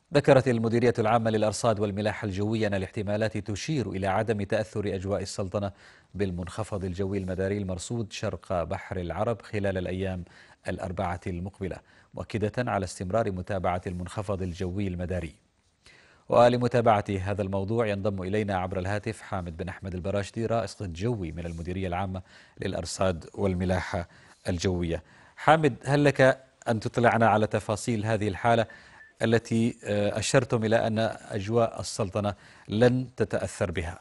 ذكرت المديرية العامة للأرصاد والملاحة الجوية أن الاحتمالات تشير إلى عدم تأثر أجواء السلطنة بالمنخفض الجوي المداري المرصود شرق بحر العرب خلال الأيام الأربعة المقبلة، مؤكدة على استمرار متابعة المنخفض الجوي المداري. ولمتابعة هذا الموضوع ينضم إلينا عبر الهاتف حامد بن أحمد البراشدي، رائد جوي من المديرية العامة للأرصاد والملاحة الجوية. حامد، هل لك أن تطلعنا على تفاصيل هذه الحالة التي أشرتم إلى أن أجواء السلطنة لن تتأثر بها؟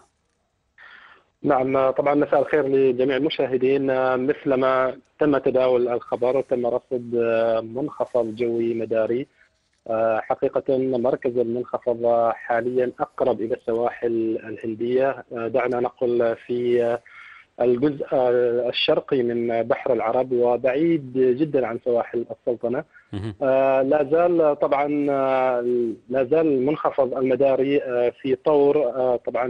نعم، طبعا مساء الخير لجميع المشاهدين. مثلما تم تداول الخبر، تم رصد منخفض جوي مداري. حقيقة مركز المنخفض حاليا أقرب إلى السواحل الهندية، دعنا نقل في الجزء الشرقي من بحر العرب وبعيد جدا عن سواحل السلطنة. لا زال طبعا لا زال المنخفض المداري في طور طبعا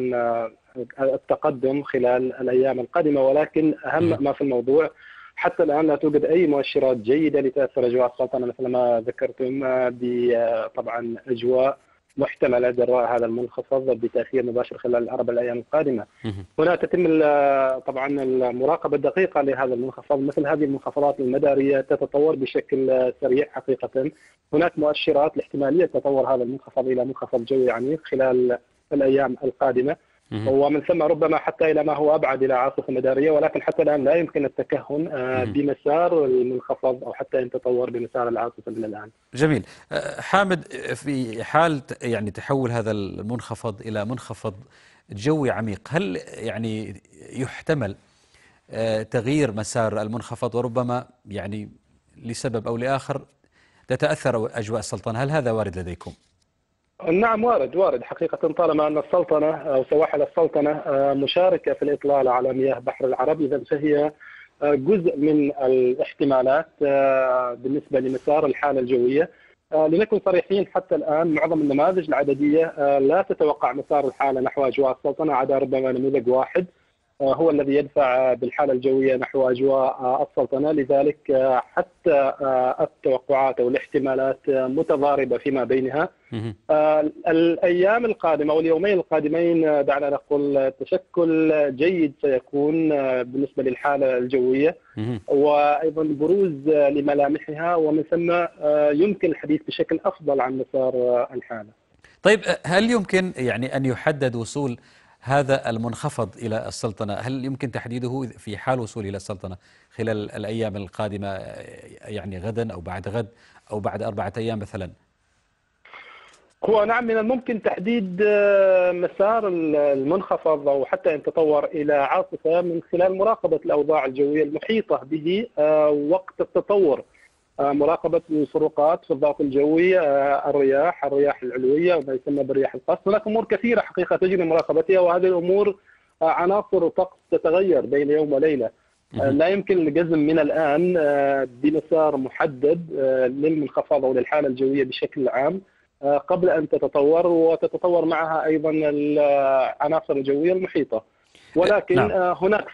التقدم خلال الأيام القادمة، ولكن أهم ما في الموضوع حتى الآن لا توجد أي مؤشرات جيدة لتأثر أجواء السلطنة مثل ما ذكرتم طبعا أجواء محتملة جراء هذا المنخفض بتأثير مباشر خلال الأربع الأيام القادمة. هنا تتم طبعا المراقبة الدقيقة لهذا المنخفض. مثل هذه المنخفضات المدارية تتطور بشكل سريع حقيقة. هناك مؤشرات لاحتمالية تطور هذا المنخفض إلى منخفض جوي عميق خلال الأيام القادمة، ومن ثم ربما حتى إلى ما هو أبعد إلى عاصفة مدارية، ولكن حتى الآن لا يمكن التكهن بمسار المنخفض أو حتى أن تطور بمسار العاصفة من الآن. جميل. حامد، في حال يعني تحول هذا المنخفض إلى منخفض جوي عميق، هل يعني يحتمل تغيير مسار المنخفض وربما يعني لسبب أو لآخر تتأثر أجواء السلطنة؟ هل هذا وارد لديكم؟ نعم، وارد حقيقة. طالما أن السلطنة أو سواحل السلطنة مشاركة في الإطلال على مياه بحر العرب، إذا فهي جزء من الاحتمالات بالنسبة لمسار الحالة الجوية. لنكن صريحين، حتى الآن معظم النماذج العددية لا تتوقع مسار الحالة نحو أجواء السلطنة، عدا ربما نموذج واحد هو الذي يدفع بالحالة الجوية نحو أجواء السلطنة. لذلك حتى التوقعات أو الاحتمالات متضاربة فيما بينها. الأيام القادمة واليومين القادمين دعنا نقول تشكل جيد سيكون بالنسبة للحالة الجوية، وأيضا بروز لملامحها، ومن ثم يمكن الحديث بشكل أفضل عن مسار الحالة. طيب، هل يمكن يعني أن يحدد وصول هذا المنخفض إلى السلطنة؟ هل يمكن تحديده في حال وصوله إلى السلطنة خلال الأيام القادمة، يعني غدا أو بعد غد أو بعد 4 أيام مثلا؟ هو نعم، من الممكن تحديد مسار المنخفض أو حتى أن تطور إلى عاصفة من خلال مراقبة الأوضاع الجوية المحيطة به وقت التطور. مراقبة الفروقات في الضغط الجوي، الرياح العلوية وما يسمى بالرياح القصف. هناك أمور كثيرة حقيقة تجري مراقبتها، وهذه الأمور عناصر طقس تتغير بين يوم وليلة. لا يمكن الجزم من الآن بمسار محدد للمنخفض أو للحالة الجوية بشكل عام قبل أن تتطور، وتتطور معها أيضا العناصر الجوية المحيطة. ولكن نعم. هناك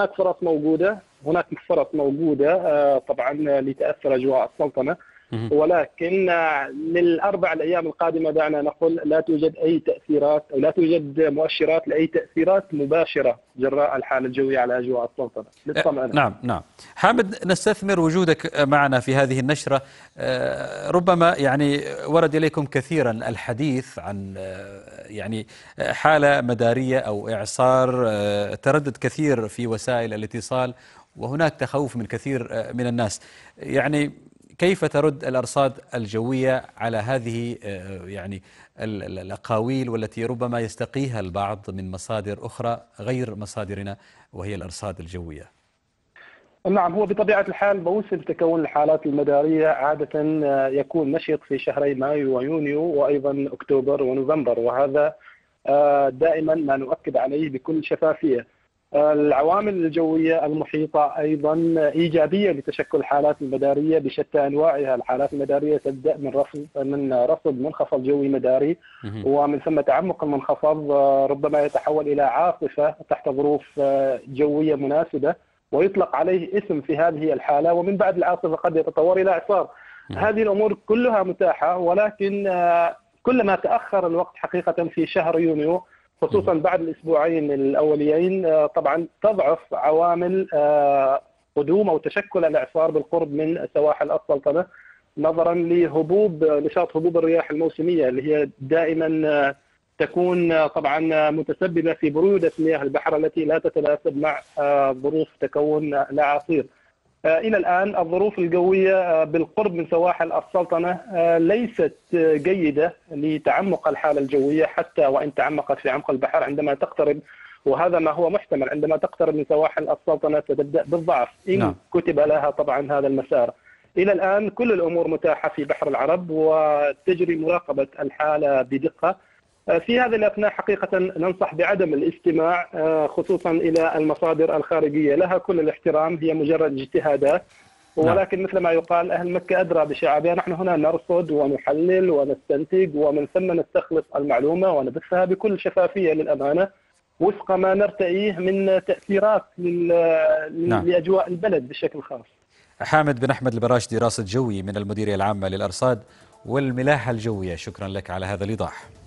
فرص موجودة طبعا لتأثر أجواء السلطنة، ولكن للأربع الأيام القادمة دعنا نقول لا توجد أي تأثيرات أو لا توجد مؤشرات لأي تأثيرات مباشرة جراء الحالة الجوية على أجواء السلطنة للطمأنينة. نعم. حامد، نستثمر وجودك معنا في هذه النشرة. ربما يعني ورد إليكم كثيرا الحديث عن يعني حالة مدارية أو إعصار، تردد كثير في وسائل الاتصال، وهناك تخوف من كثير من الناس. يعني كيف ترد الأرصاد الجوية على هذه يعني الأقاويل والتي ربما يستقيها البعض من مصادر أخرى غير مصادرنا وهي الأرصاد الجوية؟ نعم، هو بطبيعة الحال موسم تكون الحالات المدارية عادة يكون نشط في شهري مايو ويونيو وأيضا أكتوبر ونوفمبر، وهذا دائما ما نؤكد عليه بكل شفافية. العوامل الجوية المحيطة أيضا إيجابية لتشكل الحالات المدارية بشتى أنواعها. الحالات المدارية تبدأ من رصد منخفض جوي مداري، ومن ثم تعمق المنخفض ربما يتحول إلى عاصفة تحت ظروف جوية مناسبة ويطلق عليه اسم في هذه الحالة، ومن بعد العاصفة قد يتطور إلى إعصار. هذه الأمور كلها متاحة، ولكن كلما تأخر الوقت حقيقة في شهر يونيو، خصوصا بعد الأسبوعين الأوليين، طبعا تضعف عوامل قدوم أو تشكل الإعصار بالقرب من سواحل السلطنة، نظرا نشاط هبوب الرياح الموسمية اللي هي دائما تكون طبعا متسببة في برودة مياه البحر التي لا تتناسب مع ظروف تكون الأعاصير. إلى الآن الظروف الجوية بالقرب من سواحل السلطنة ليست جيدة لتعمق الحالة الجوية، حتى وإن تعمقت في عمق البحر عندما تقترب، وهذا ما هو محتمل، عندما تقترب من سواحل السلطنة ستبدأ بالضعف إن كتب لها طبعا هذا المسار. إلى الآن كل الأمور متاحة في بحر العرب وتجري مراقبة الحالة بدقة. في هذه الأثناء حقيقة ننصح بعدم الاستماع خصوصا إلى المصادر الخارجية، لها كل الاحترام، هي مجرد اجتهادات، ولكن مثل ما يقال أهل مكة أدرى بشعابها. نحن هنا نرصد ونحلل ونستنتج، ومن ثم نستخلص المعلومة ونبثها بكل شفافية للأمانة وفق ما نرتئيه من تأثيرات لأجواء البلد بشكل خاص. حامد بن أحمد البراشدي، راصد جوي من المديرية العامة للأرصاد والملاحة الجوية، شكرا لك على هذا الإيضاح.